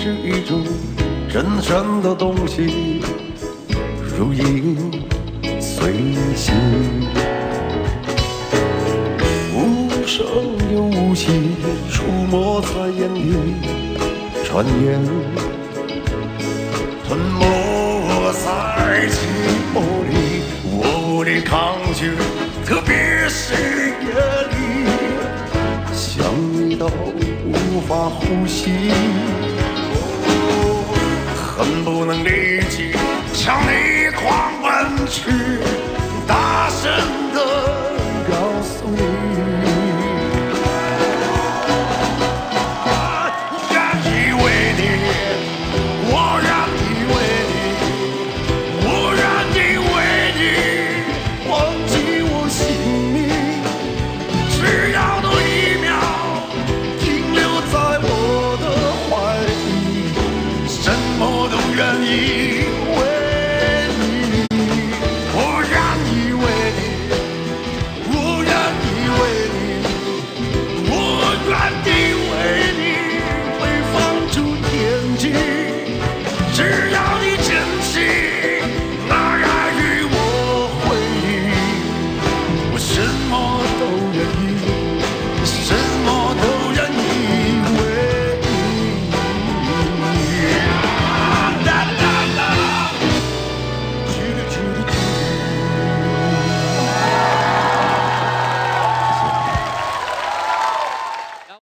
是一种真正的东西，如影随形，无声又无息，出没在眼里，转眼吞没在寂寞里。我的抗拒，特别是夜里，想你到无法呼吸。